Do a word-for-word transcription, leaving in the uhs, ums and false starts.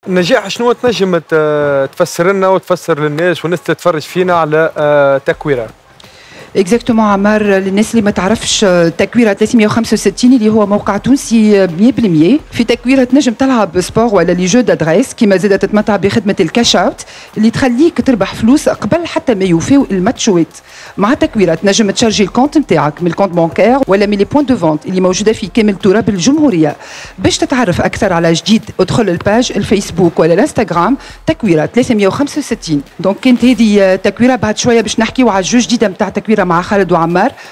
نجاح شنو تنجم تفسر لنا وتفسر للناس والناس تتفرج فينا على تكويرة؟ اكزاكتومون عمار، للناس اللي ما تعرفش تكويره ثلاثمية وخمسة وستين اللي هو موقع تونسي مية بالمية. في تكويره تنجم تلعب سبور ولا لي جو دادريس، كيما زاد تتمتع بخدمه الكاش اوت اللي تخليك تربح فلوس قبل حتى ما يوفيو الماتشوات. مع تكويره تنجم تشارجي الكونت نتاعك من الكونت بانكير ولا من لي بوين دو فونت اللي موجوده في كامل تراب الجمهوريه. باش تتعرف اكثر على جديد ادخل الباج الفيسبوك ولا الانستغرام تكويره ثلاثمية وخمسة وستين. دونك كانت هذه تكويره، بعد شويه باش نحكيو على الجو جديده نتاع تكويره مع خالد وعمار.